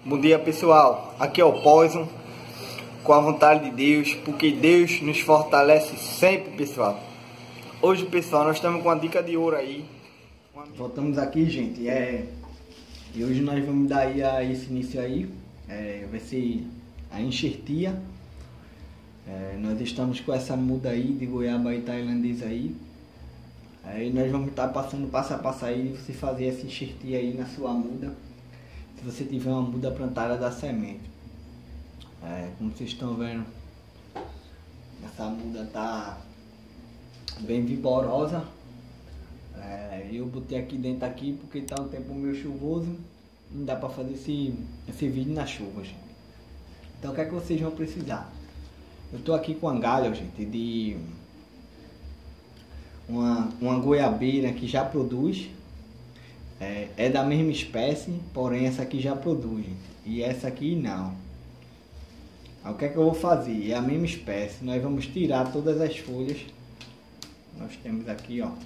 Bom dia, pessoal, aqui é o Poison, com a vontade de Deus, porque Deus nos fortalece sempre, pessoal. Hoje, pessoal, nós estamos com uma dica de ouro aí. Voltamos aqui, gente, e hoje nós vamos dar aí a esse início aí, vai ser a enxertia. Nós estamos com essa muda aí de goiaba e tailandesa aí. Aí nós vamos estar passando passo a passo aí de você fazer essa enxertia aí na sua muda. Se você tiver uma muda plantada da semente. Como vocês estão vendo, essa muda tá bem vigorosa. Eu botei aqui dentro aqui porque tá um tempo meio chuvoso. Não dá para fazer esse vídeo na chuva, gente. Então o que é que vocês vão precisar? Eu tô aqui com a galha, gente, de uma goiabeira que já produz. É da mesma espécie, porém essa aqui já produz, gente, e essa aqui não. Aí, o que é que eu vou fazer? É a mesma espécie. Nós vamos tirar todas as folhas. Nós temos aqui, ó.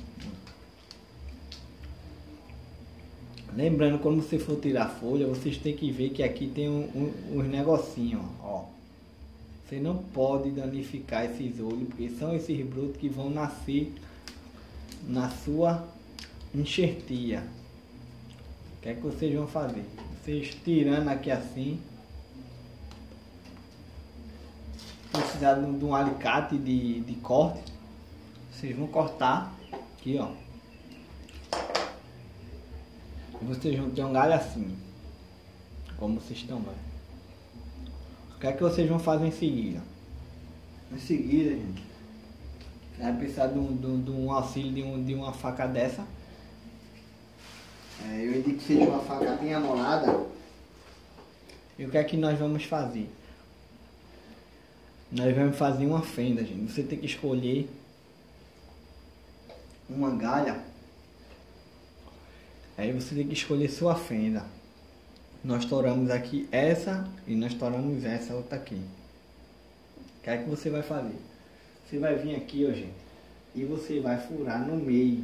Lembrando, quando você for tirar a folha, vocês têm que ver que aqui tem uns negocinhos, ó. Você não pode danificar esses olhos, porque são esses brotos que vão nascer na sua enxertia. O que é que vocês vão fazer? Vocês tirando aqui assim, precisar de um alicate de corte, vocês vão cortar aqui, ó. E vocês vão ter um galho assim, como vocês estão vendo. O que é que vocês vão fazer em seguida? Em seguida, gente, vai precisar de um auxílio de uma faca dessa. Eu indico que seja uma faca bem amolada. E o que é que nós vamos fazer? Nós vamos fazer uma fenda, gente. Você tem que escolher uma galha. Aí você tem que escolher sua fenda. Nós toramos aqui essa e nós toramos essa outra aqui. O que é que você vai fazer? Você vai vir aqui, ó, gente, e você vai furar no meio.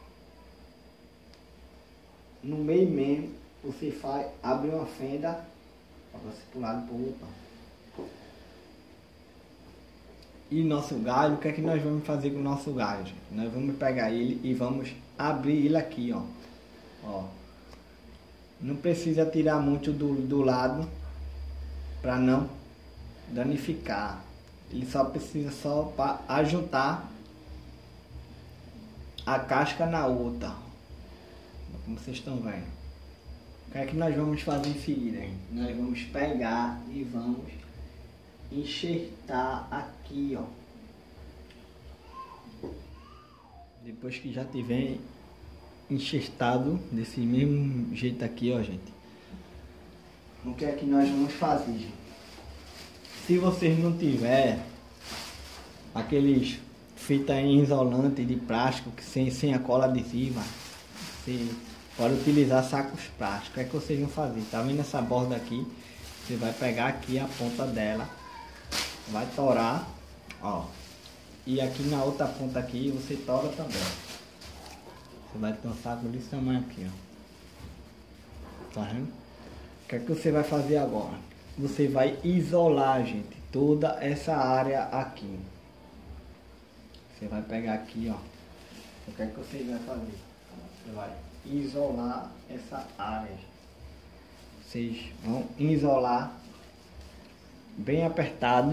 No meio mesmo, você abre uma fenda para você pular do outro. E nosso galho, o que é que nós vamos fazer com o nosso galho, gente? Nós vamos pegar ele e vamos abrir ele aqui, ó. Não precisa tirar muito do lado para não danificar. Ele só precisa para ajuntar a casca na outra. Como vocês estão vendo. O que é que nós vamos fazer em seguida, hein? Nós vamos pegar e vamos enxertar aqui, ó. Depois que já tiver enxertado desse mesmo jeito aqui, ó, gente. O que é que nós vamos fazer, gente? Se vocês não tiver aqueles fita isolante de plástico que sem a cola adesiva, você pode utilizar sacos plásticos. O que é que vocês vão fazer? Tá vendo essa borda aqui? Você vai pegar aqui a ponta dela, vai torar, ó. E aqui na outra ponta aqui você tora também. Você vai ter um saco desse tamanho aqui, ó. Tá vendo? O que é que você vai fazer agora? Você vai isolar, gente, toda essa área aqui. Você vai pegar aqui, ó. O que é que você vai fazer? Você vai isolar essa área. Vocês vão isolar bem apertado.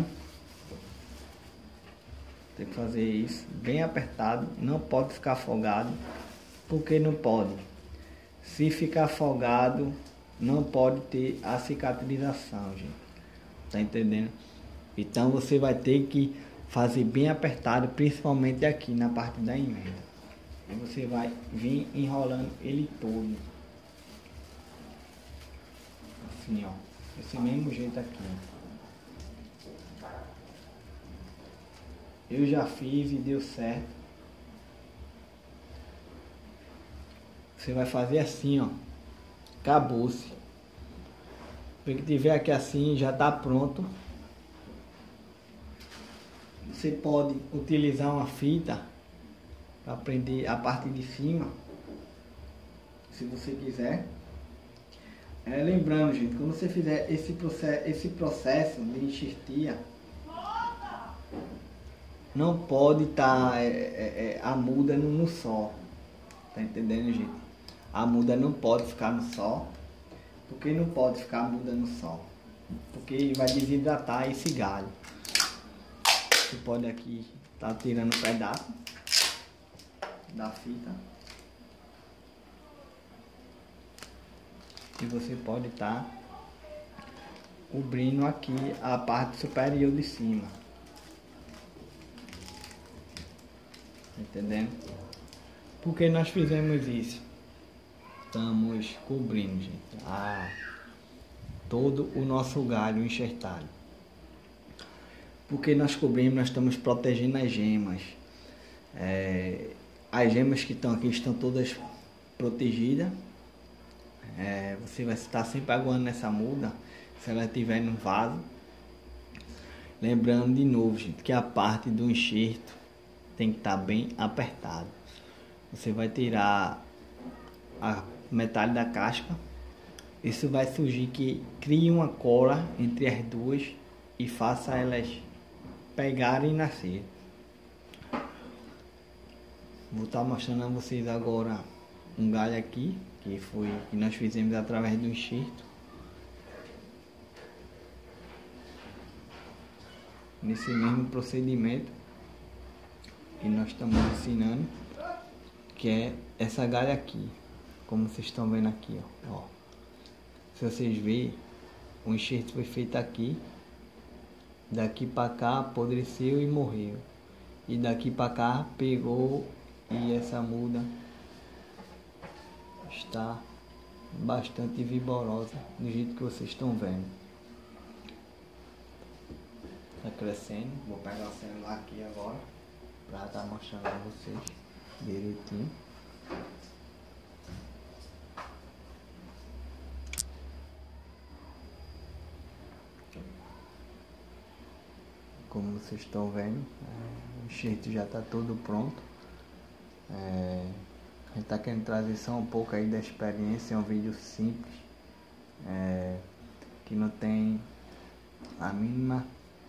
Tem que fazer isso bem apertado. Não pode ficar afogado. Porque não pode. Se ficar afogado, não pode ter a cicatrização, gente. Tá entendendo? Então você vai ter que fazer bem apertado, principalmente aqui na parte da emenda. Aí você vai vir enrolando ele todo. Assim, ó. Desse mesmo jeito aqui, ó. Eu já fiz e deu certo. Você vai fazer assim, ó. Acabou-se. O que tiver aqui assim já tá pronto. Você pode utilizar uma fita para prender a parte de cima, se você quiser. Lembrando, gente, quando você fizer esse processo de enxertia, não pode estar a muda no sol. Tá entendendo, gente? A muda não pode ficar no sol. Por que não pode ficar a muda no sol? Porque vai desidratar esse galho. Você pode aqui estar tirando um pedaço da fita. E você pode estar cobrindo aqui a parte superior de cima. Entendendo? Por que nós fizemos isso? Estamos cobrindo, gente, todo o nosso galho enxertado. Porque nós cobrimos, nós estamos protegendo as gemas. As gemas que estão aqui estão todas protegidas. Você vai estar sempre aguando nessa muda, se ela estiver no vaso. Lembrando de novo, gente, que a parte do enxerto tem que estar bem apertado. Você vai tirar a metade da casca. Isso vai surgir que crie uma cola entre as duas e faça elas pegarem e nascer. Vou estar mostrando a vocês agora um galho aqui que nós fizemos através do enxerto. Nesse mesmo procedimento que nós estamos ensinando, que é essa galha aqui, como vocês estão vendo aqui, ó. Se vocês verem, o enxerto foi feito aqui, daqui para cá apodreceu e morreu, e daqui para cá pegou, e essa muda está bastante vigorosa, do jeito que vocês estão vendo. Está crescendo. Vou pegar o celular aqui agora para estar mostrando a vocês direitinho. Como vocês estão vendo, o enxerto já está todo pronto. A gente está querendo trazer só um pouco aí da experiência. É um vídeo simples, que não tem a mínima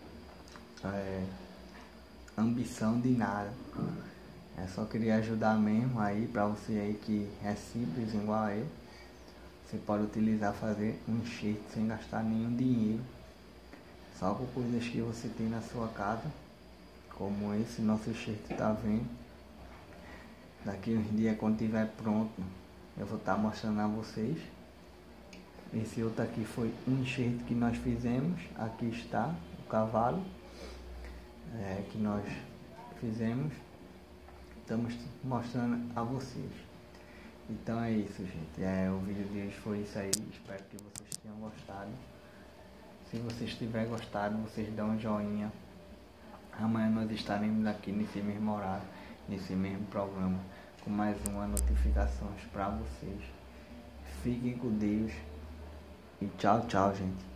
ambição de nada. Só queria ajudar mesmo aí para você aí que é simples igual a eu. Você pode utilizar, fazer um enxerto sem gastar nenhum dinheiro, só com coisas que você tem na sua casa, como esse nosso enxerto tá vendo. Daqui uns dias, quando estiver pronto, eu vou estar mostrando a vocês. Esse outro aqui foi um enxerto que nós fizemos. Aqui está o cavalo que nós fizemos. Estamos mostrando a vocês. Então é isso, gente. O vídeo de hoje foi isso aí. Espero que vocês tenham gostado. Se vocês tiverem gostado, vocês dão um joinha. Amanhã nós estaremos aqui nesse mesmo horário, nesse mesmo programa, com mais uma notificações para vocês. Fiquem com Deus e tchau, tchau, gente.